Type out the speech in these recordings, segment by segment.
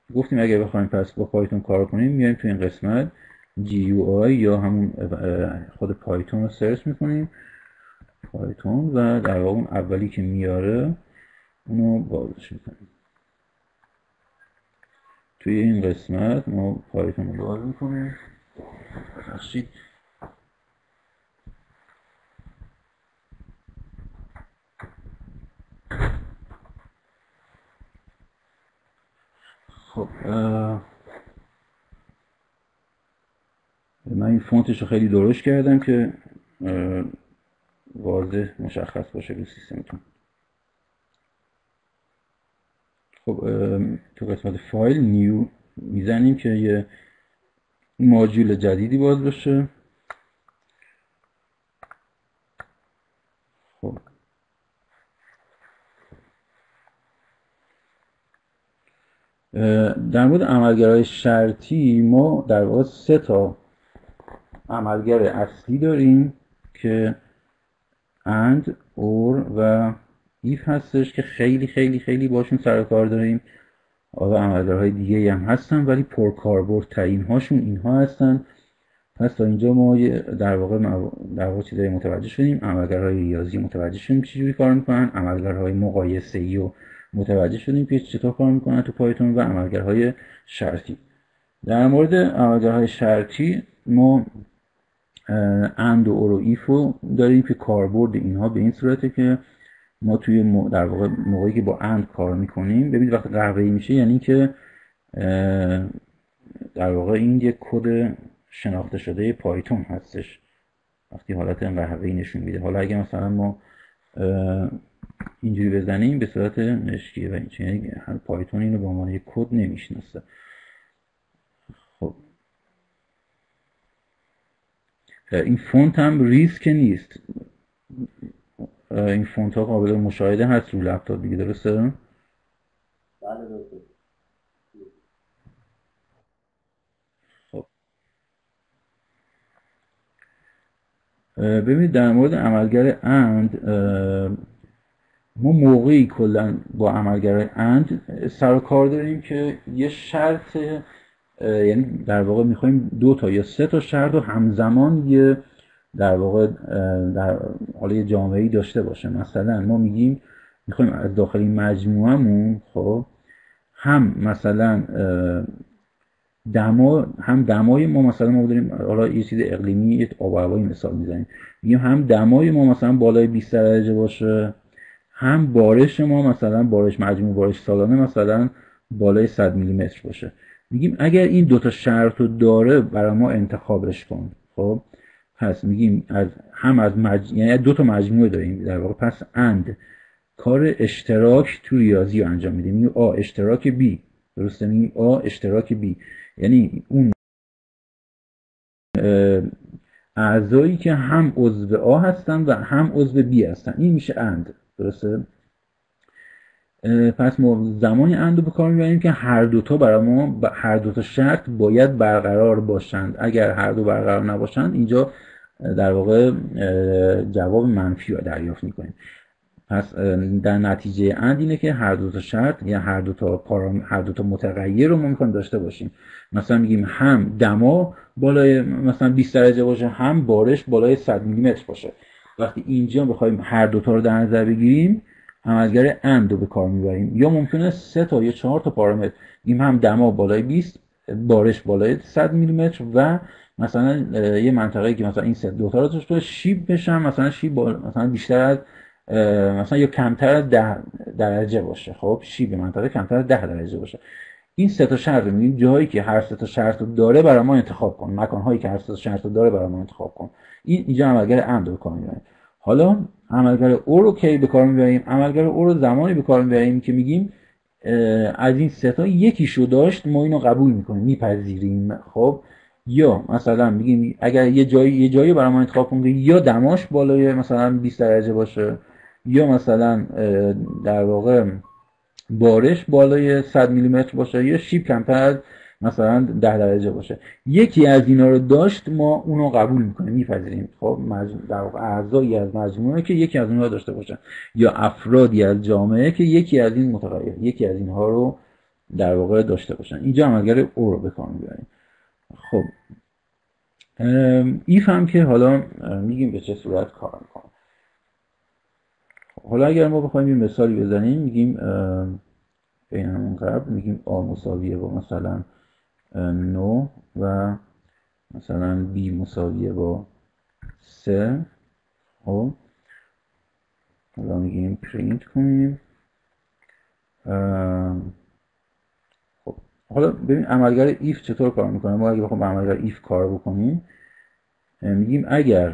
گفتیم اگر بخوایم پس با پایتون کار کنیم میایم تو این قسمت GUI یا همون خود پایتون رو سرچ میکنیم، پایتون، و در واقع اون اولی که میاره اونو بازش میکنیم. توی این قسمت ما پایتون رو باز میکنیم. ببخشید. خب من این فونتش رو خیلی درشت کردم که واضح مشخص باشه رو سیستمتون. خب تو قسمت فایل نیو میزنیم که یه ماژول جدیدی باز بشه. خب در مورد عملگرهای شرطی ما در واقع 3 تا عملگر اصلی داریم که and، or و if هستش که خیلی خیلی خیلی باشون سر کار داریم. حالا عملگرهای دیگه هم هستن ولی پرکاربردترین هاشون اینها هستن. پس تا اینجا ما در واقع چیزایی متوجه شدیم. عملگرهای ریاضی متوجه شدیم چجوری کار میکنن، عملگرهای مقایسه‌ای و متوجه شدیم که چطور کار میکنن تو پایتون، و عملگرهای شرطی. در مورد عملگرهای شرطی ما and و or و if رو داریم که کاربرد اینها به این صورته که ما توی در واقع موقعی که با and کار میکنیم، ببینید وقتی قهوه‌ای میشه یعنی که در واقع این یک کد شناخته شده پایتون هستش وقتی حالت قهوه‌ای نشون میده. حالا اگه مثلا ما اینجوری بزنیم به صورت مشکی و اینجوری، یعنی پایتون اینو به عنوان یک کد نمیشناسه. خب این فونت هم ریز که نیست، این فونت ها قابل مشاهده هست رو لپتاپ دیگه، درسته؟ بله درسته. خب ببینید در مورد عملگر and ما موقعی کلا با عملگر and سر و کار داریم که یه شرط، یعنی در واقع میخوایم 2 تا یا 3 تا شرط رو همزمان یه در واقع در حالا یه جامعه‌ای داشته باشه. مثلا ما میگیم میخوایم از داخل مجموعه‌مون خب هم مثلا دمای ما، مثلا ما داریم حالا یه چیز اقلیمی، یه آب و هوایی مثال میزنیم، میگیم هم دمای ما مثلا بالای 20 درجه باشه، هم بارش ما مثلا مجموع بارش سالانه مثلا بالای 100 میلیمتر باشه. میگیم اگر این 2 تا شرط رو داره برای ما انتخابش کن. خب پس میگیم یعنی 2 تا مجموعه داریم در واقع، پس and کار اشتراک تو ریاضی رو انجام میدیم، میگیم A اشتراک B، درسته؟ میگیم A اشتراک B، یعنی اون اعضایی که هم عضو A هستن و هم عضو B هستن، این میشه and، درسته؟ پس ما زمانی and رو به کار میبریم که هر دوتا برای ما هر دوتا شرط باید برقرار باشند. اگر هر دو برقرار نباشند اینجا در واقع جواب منفی رو دریافت میکنیم. پس در نتیجه and اینه که هر دوتا شرط یا هر دوتا متغیر رو ما میخوایم داشته باشیم. مثلا میگیم هم دما بالای مثلا 20 درجه باشه، هم بارش بالای 100 میلیمتر باشه. وقتی اینجا بخوایم هر دوتا رو در نظر بگیریم عملگر and رو به کار میبریم. یا ممکنه 3 تا یا 4 تا پارامتر بگیم، هم دما بالای 20، بارش بالای 100 میلیمتر، و مثلا یه منطقه‌ای که مثلا این دو تا رو توش باشه، شیب بشن مثلا شیب مثلا بیشتر از مثلا یا کمتر از 10 درجه باشه. خب شیب منطقه کمتر از 10 درجه باشه. این 3 تا شرط رو میگیم جایی که هر 3 تا شرط رو داره برای ما انتخاب کن، مکان‌هایی که هر 3 تا شرط رو داره برای ما انتخاب کن. این اینجا عملگر and رو به کار میبریم. حالا عملگر or رو کی به کار میبریم؟ عملگر or رو زمانی به کار میبریم که میگیم از این 3 تا یکیشو داشت ما اینو قبول میکنیم، میپذیریم. خب یا مثلا میگیم اگر یه جایی برای ما انتخاب کنیم یا دماش بالای مثلا 20 درجه باشه، یا مثلا در واقع بارش بالای 100 میلیمتر باشه، یا شیب کمتر از مثلا 10 درجه باشه، یکی از اینا رو داشت ما اونو قبول میکنیم، میپذیریم. خب در واقع اعضایی از مجموعه که یکی از اونها داشته باشن، یا افرادی از جامعه که یکی از این متغیر، یکی از اینها رو در واقع داشته باشن. اینجا عملگر او رو به کار میبریم. خب ایف هم که حالا میگیم به چه صورت کار میکنه. حالا اگر ما بخوایم یه مثالی بزنیم، میگیم بین همون قبل میگیم آ مساویه با مثلا 9 و مثلا بی مساویه با 3. خب حالا میگیم پرینت کنیم. خب حالا ببین عملگر ایف چطور کار میکنه. ما اگه بخوایم عملگر ایف کار بکنیم، میگیم اگر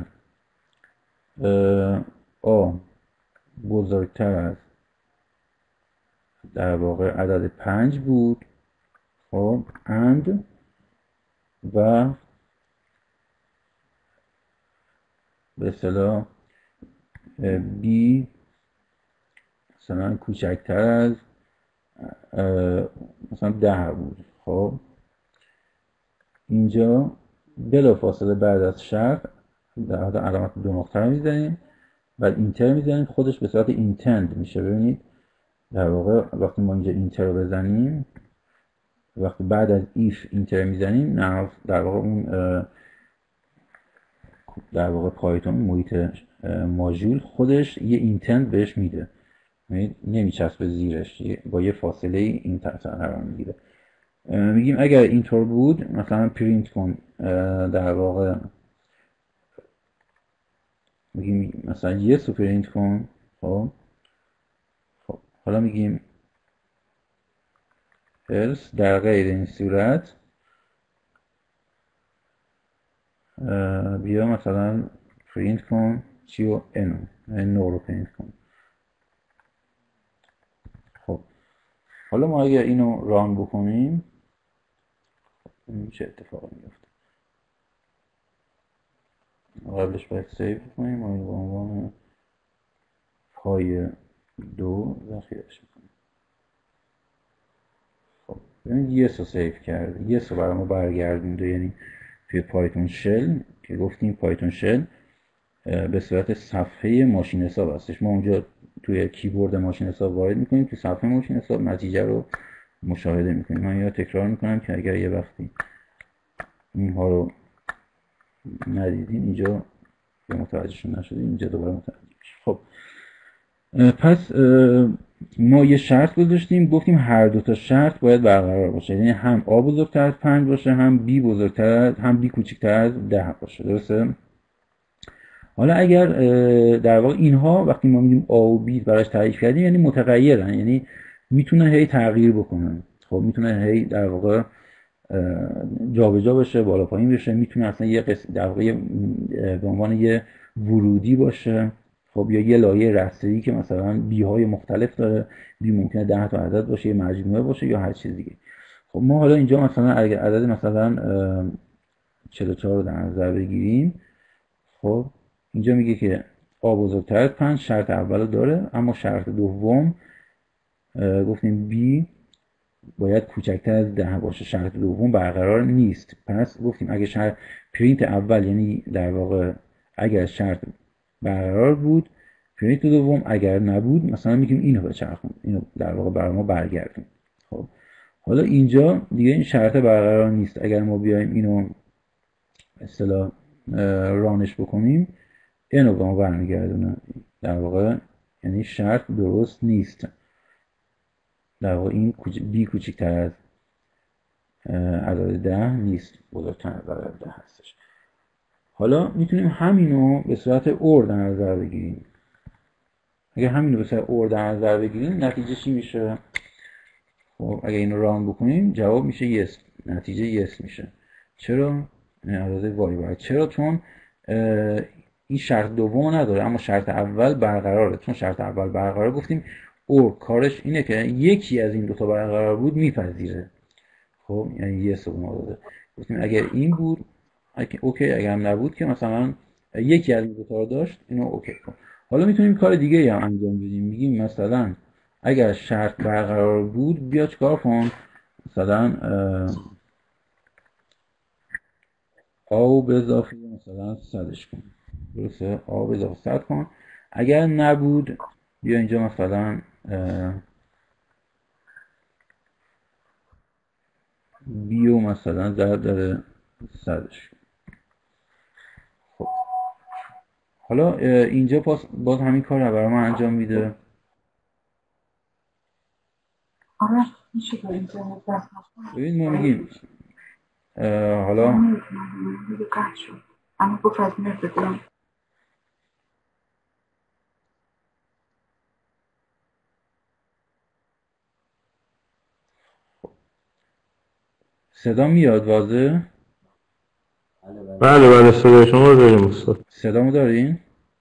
آ بزرگتر از در واقع عدد 5 بود، خب and و به اصطلاح b مثلا کوچکتر از مثلا 10 بود. خب اینجا بلافاصله بعد از شرط در حالت علامت دو نقطه میزنیم، بعد اینتر میزنیم، خودش به صورت اینتند میشه. ببینید در واقع وقتی ما اینجا اینتر رو بزنیم، وقتی بعد از ایف اینتر میزنیم، در واقع اون در واقع پایتون محیط ماژول خودش یه اینتند بهش میده، نمیچسبه زیرش، با یه فاصله این قرار میگیره. میگیم اگر اینطور بود مثلا پرینت کن، در واقع میگیم مثلا یس رو پرینت کن. خب حالا میگیم else در غیر این صورت بیا مثلا پرینت کن چی رو نو رو پرینت کن. خب حالا ما اگر اینو ران بکنیم چه اتفاقی میفته؟ قبلش باید سیو کنیم و این به عنوان پای 2 ذخیره‌اش میکنیم. خب ببینید یس رو سیو کرده، یس رو برای ما برگردونده، یعنی توی پایتون شل که گفتیم پایتون شل به صورت صفحه ماشین حساب هستش. ما اونجا توی کیبورد ماشین حساب وارد میکنیم، توی صفحه ماشین حساب نتیجه رو مشاهده میکنیم. من یا تکرار میکنم که اگر یه وقتی اینها رو ندیدین اینجا یا متوجهشون نشدین اینجا دوباره متوجه میشید. خب پس ما یه شرط گذاشتیم، گفتیم هر دو تا شرط باید برقرار باشه، یعنی هم آ بزرگتر از 5 باشه، هم بی بزرگتر از، هم بی کوچکتر از 10 باشه. درسته؟ حالا اگر در واقع اینها وقتی ما میگیم آ و بی براش تعریف کردیم یعنی متغیرن، یعنی میتونه هی تغییر بکنن. خب میتونه هی در واقع جابجا بشه، بالا پایین بشه، میتونه اصلا یه در واقع به عنوان یه ورودی باشه. خب یا یه لایه رسته‌ای که مثلا بی های مختلف داره، بی ممکنه 10 تا عدد باشه، یه مجموعه باشه یا هر چیز دیگه. خب ما حالا اینجا مثلا اگر عدد مثلا 44 رو در نظر بگیریم، خب اینجا میگه که آ بزرگتر از 5 شرط اول داره، اما شرط دوم گفتیم بی باید کوچکتر از 10 باشه، شرط دوم برقرار نیست. پس گفتیم اگه شرط پرینت اول یعنی در واقع اگر شرط برقرار بود، پرینت دوم اگر نبود مثلا میگیم اینو بچرخون، اینو در واقع برای ما برگردون. خب حالا اینجا دیگه این شرط برقرار نیست. اگر ما بیایم اینو اصطلاح رانش بکنیم اینو به ما برمیگردونه، در واقع یعنی شرط درست نیست. در واقع این بی کوچکتر از عدد 10 نیست، بزرگتر از عدد 10 هستش. حالا میتونیم همینو به صورت اور در نظر بگیریم. اگر همینو به صورت اور در نظر بگیریم نتیجه چی میشه؟ خب اگر اینو ران بکنیم جواب میشه یس، نتیجه یس میشه. چرا؟ عدد وای باید. چرا؟ چون این شرط دوم نداره اما شرط اول برقراره. چون شرط اول برقراره گفتیم اور کارش اینه که یکی از این دوتا برقرار بود میپذیره. خب یعنی یس رو ما داده. گفتیم اگر این بود اوکی، اگر هم نبود که مثلا یکی از این دوتا رو داشت اینو اوکی کن. حالا میتونیم کار دیگه هم انجام بدیم. میگیم مثلا اگر شرط برقرار بود بیا چیکار کن، مثلا آ به اضافه مثلا 100ش کن. درسته؟ آ به اضافه 100 کن. اگر نبود بیا اینجا مثلا بیو مثلا ضرب در 100ش. خب حالا اینجا باز همین کار رو برای ما انجام میده. آره میشه که اینجا دست نکنم. ببین ما میگیم حالا میگه قطع شد اما گفت از نت بدم. صدا میاد واضح؟ بله بله صدای شما رو داریم استاد. صدامو دارین؟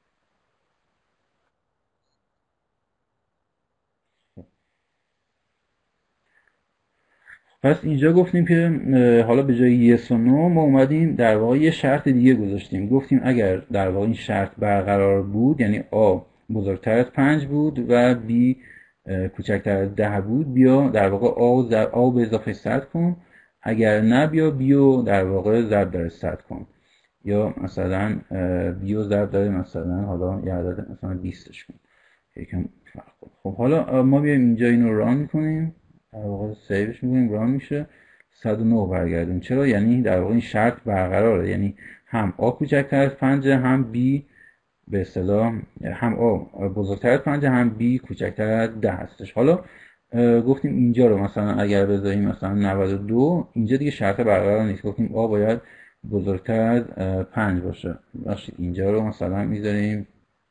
پس اینجا گفتیم که حالا به جای yes و no ما اومدیم در واقع یه شرط دیگه گذاشتیم. گفتیم اگر در واقع این شرط برقرار بود، یعنی A بزرگتر از 5 بود و B کوچکتر از 10 بود، بیا در واقع A به اضافه 100 کن، اگر نه بیا B رو در واقع ضرب در 100 کن، یا مثلا B رو ضرب در مثلا حالا یه عدد مثلا 20ش کن. یکم فرق کنه. خب حالا ما بیایم اینجا اینو ران میکنیم، در واقع سیوش میکنیم، ران میشه، 109 برگردون. چرا؟ یعنی در واقع این شرط برقراره، یعنی هم A کوچکتر از 5 هم B به اصطلاح هم A بزرگتر از 5 هم B کوچکتر از 10 هستش. حالا گفتیم اینجا رو مثلا اگر بذاریم مثلا 92، اینجا دیگه شرط برقرار نیست، گفتیم A باید بزرگتر از 5 باشه. اینجا رو مثلا میذاریم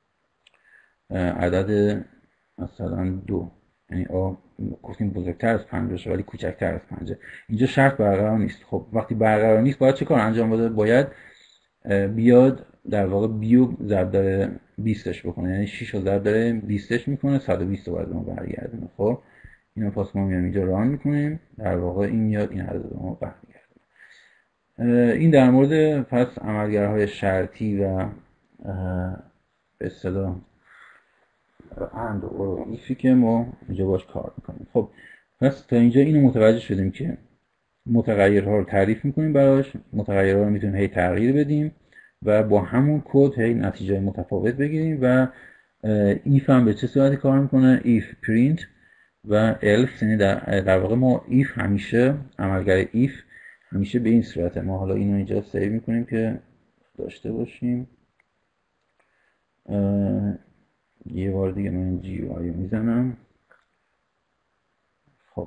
عدد مثلا 2، یعنی A گفتیم بزرگتر از 5 باشه ولی کوچکتر از 5. اینجا شرط برقرار نیست. خب وقتی برقرار نیست باید چه کار انجام بده؟ باید بیاد در واقع بیو ضرب در 20ش بکنه، یعنی 6 رو ضرب در 20ش میکنه، 120 رو باید ما برگردونه. خب اینو پس ما میام اینجا ران میکنیم، در واقع این میاد این عدد ما برگردونه. این در مورد پس عملگرهای شرطی و به اصطلاح اند و ایفی که ما اینجا باش کار میکنیم. خب پس تا اینجا اینو متوجه شدیم که متغیرها رو تعریف میکنیم براش، متغیرها رو میتونیم هی تغییر بدیم و با همون کد هی نتیجه متفاوت بگیریم. و ایف هم به چه صورتی کار میکنه؟ ایف پرینت و else، یعنی در واقع ما ایف همیشه، عملگر ایف همیشه به این صورته. ما حالا اینو اینجا سیو میکنیم که داشته باشیم. یه بار دیگه من GUI میزنم. خب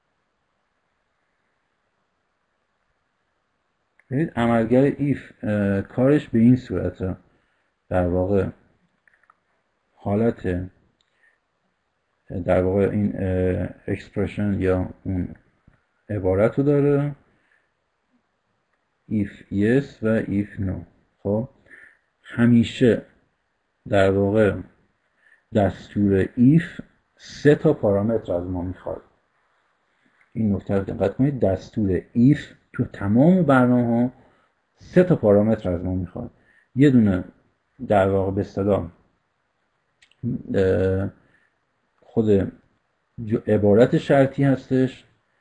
ببینید عملگر if کارش به این صورته، در واقع حالت در واقع این expression یا اون عبارت رو داره if yes و if no. خب همیشه در واقع دستور if 3 تا پارامتر از ما میخواد. این نکته رو دقت کنید، دستور if تو تمام برنامه‌ها 3 تا پارامتر از ما میخواد. یه دونه در واقع به اصطلاح خود عبارت شرطی هستش،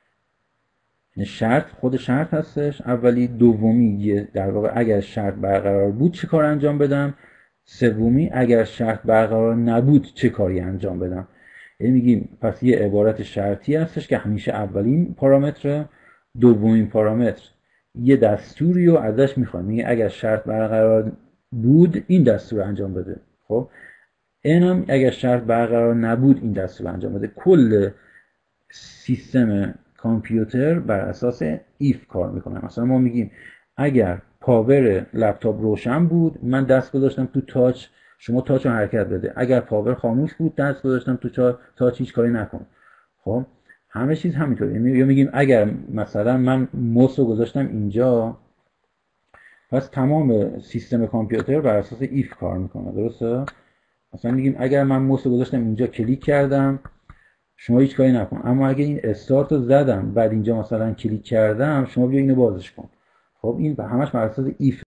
شرط خود شرط هستش اولی. دومی در واقع اگر شرط برقرار بود چه کار انجام بدم. سومی اگر شرط برقرار نبود چه کاری انجام بدم. یعنی میگیم پس یه عبارت شرطی هستش که همیشه اولین پارامتر، دومین پارامتر یه دستوری رو ازش میخواد، میگه اگر شرط برقرار بود این دستور انجام بده. خب اینم اگر شرط برقرار نبود این دستور انجام بده. کل سیستم کامپیوتر بر اساس ایف کار میکنه. مثلا ما میگیم اگر پاور لپتاپ روشن بود من دست گذاشتم تو تاچ، شما تاچ رو حرکت بده. اگر پاور خاموش بود دست گذاشتم تو تاچ، هیچ کاری نکن. خب همه چیز همینطوره. یا میگیم اگر مثلا من موس رو گذاشتم اینجا، پس تمام سیستم کامپیوتر بر اساس ایف کار میکنه. درسته؟ مثلا میگیم اگر من موس رو گذاشتم اینجا کلیک کردم شما هیچ کاری نکن، اما اگه این استارت رو زدم بعد اینجا مثلا کلیک کردم شما بیا اینو بازش کن. خب این همش بر اساس ایف